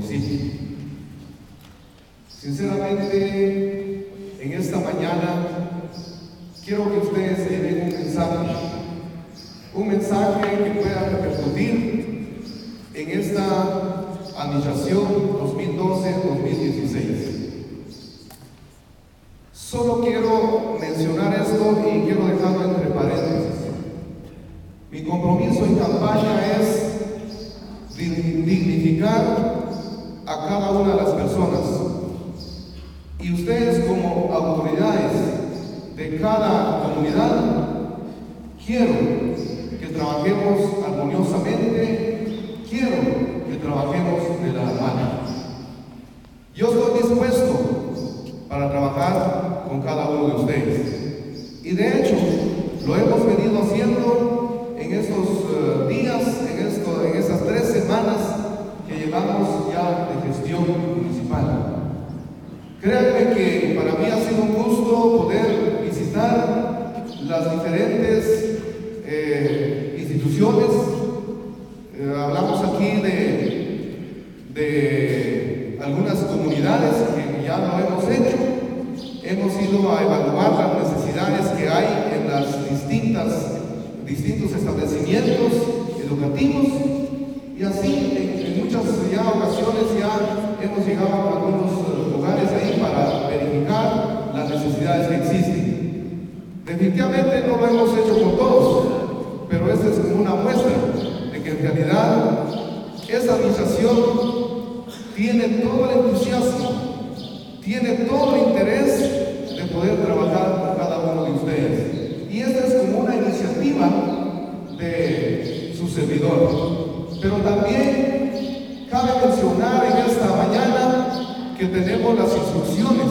municipio. Sinceramente, en esta mañana quiero que ustedes se den un mensaje que pueda repercutir en esta administración 2012-2016. Solo quiero mencionar esto y quiero dejarlo entre paréntesis. Mi compromiso en campaña es dignificar a cada una de las personas. Y ustedes, como autoridades de cada comunidad, quiero que trabajemos armoniosamente, quiero que trabajemos de la mano. Yo estoy dispuesto para trabajar con cada uno de ustedes. Y de hecho, lo hemos venido haciendo en estos días, en esas 3 semanas que llevamos ya de gestión municipal. Créanme que para mí ha sido un gusto poder visitar las diferentes instituciones. Hablamos aquí de algunas comunidades que ya lo hemos hecho. Hemos ido a evaluar las necesidades que hay en las distintos establecimientos educativos, y así en muchas ocasiones ya hemos llegado a algunos lugares ahí para verificar las necesidades que existen. Definitivamente no lo hemos hecho con todos, pero esta es como una muestra de que en realidad esta administración tiene todo el entusiasmo, tiene todo el interés de poder trabajar con cada uno de ustedes. Y esta es como una iniciativa de su servidor. Pero también cabe mencionar en esta mañana que tenemos las instrucciones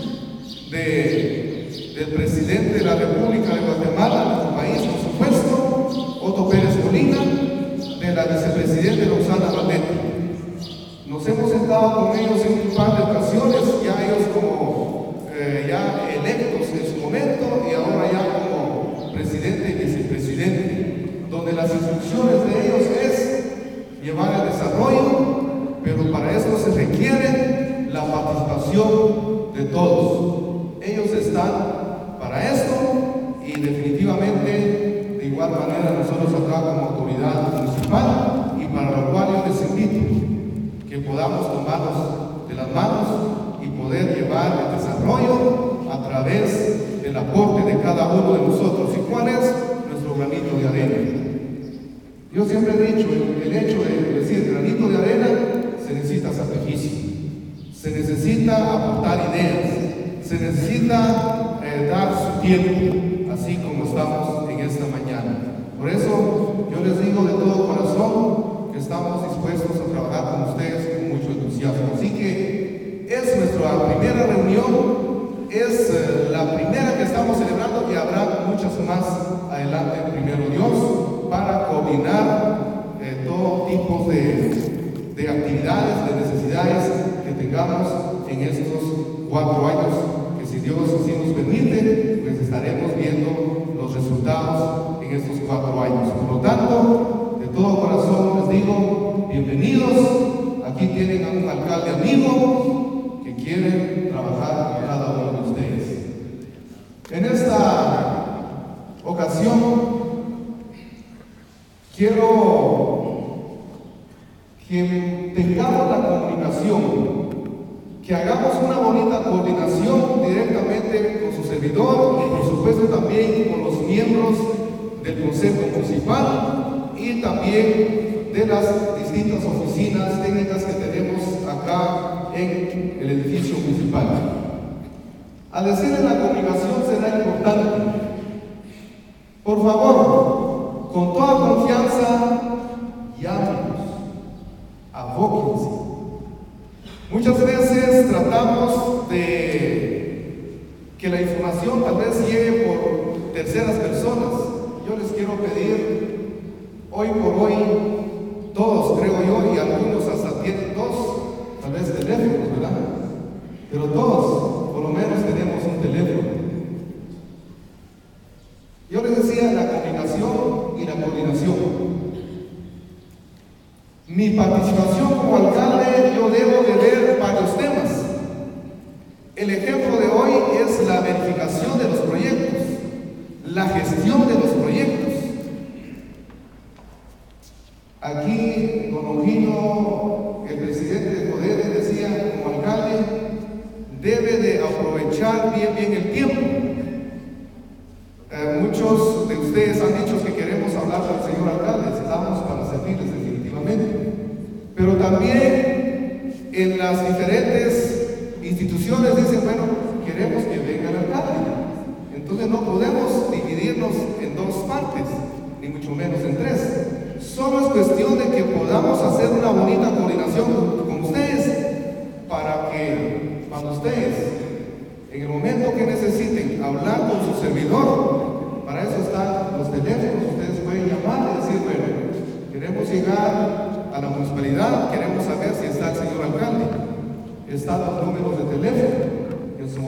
del presidente de la República de Guatemala, nuestro país, por supuesto, Otto Pérez Molina, de la vicepresidenta Roxana Valente. Nos hemos sentado con ellos en un par de ocasiones, ya ellos como ya electos en su momento y ahora ya como presidente y vicepresidente, donde las instrucciones de ellos es llevar el desarrollo, pero para esto se requiere la participación de todos. Ellos están para esto y definitivamente de igual manera nosotros acá como autoridad municipal, y para lo cual yo les invito que podamos tomarnos de las manos y poder llevar el desarrollo a través del aporte de cada uno de nosotros. ¿Y cuál es nuestro granito de arena? Yo siempre he dicho, el hecho de decir granito de arena, se necesita sacrificio, se necesita aportar ideas, se necesita dar su tiempo, así como estamos en esta mañana. Por eso yo les digo de todo corazón que estamos dispuestos a trabajar con ustedes con mucho entusiasmo. Así que es nuestra primera reunión, es la primera que estamos celebrando, y habrá muchas más adelante, primero Dios, para coordinar todo tipo de actividades, de necesidades que tengamos en estos 4 años, que si Dios así nos permite, pues estaremos viendo los resultados en estos 4 años. Por lo tanto, de todo corazón les digo, bienvenidos. Aquí tienen a un alcalde amigo que quiere trabajar con cada uno de ustedes. En esta ocasión quiero que tengamos la comunicación, que hagamos una bonita coordinación directamente con su servidor y por supuesto también con los miembros del Consejo Municipal y también de las distintas oficinas técnicas que tenemos acá en el edificio municipal. Al decirles la comunicación será importante. Por favor, con toda confianza, llámenos, abóquense. Muchas veces tratamos de que la información tal vez llegue por terceras personas. Yo les quiero pedir, hoy por hoy, todos creo yo, y algunos hasta tienen 2, tal vez teléfonos, ¿verdad? Pero todos, por lo menos tenemos un teléfono. Yo les decía la comunicación y la coordinación. Mi participación como alcalde, yo debo aprovechar bien el tiempo. Muchos de ustedes han dicho que queremos hablar al señor alcalde, estamos para servirles definitivamente. Pero también en las diferentes instituciones dicen, bueno, queremos que venga el alcalde. Entonces no podemos dividirnos en dos partes, ni mucho menos en tres. Solo es cuestión de que podamos hacer una bonita coordinación con ustedes para que cuando ustedes, en el momento que necesiten hablar con su servidor, para eso están los teléfonos, ustedes pueden llamar y decir, bueno, queremos llegar a la municipalidad, queremos saber si está el señor alcalde. Están los números de teléfono. En su